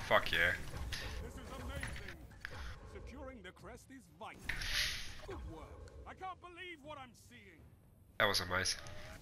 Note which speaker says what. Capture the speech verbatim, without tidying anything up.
Speaker 1: Fuck yeah.
Speaker 2: This is amazing. Securing the crest is vital. Good work. I can't believe what I'm seeing.
Speaker 1: That was amazing.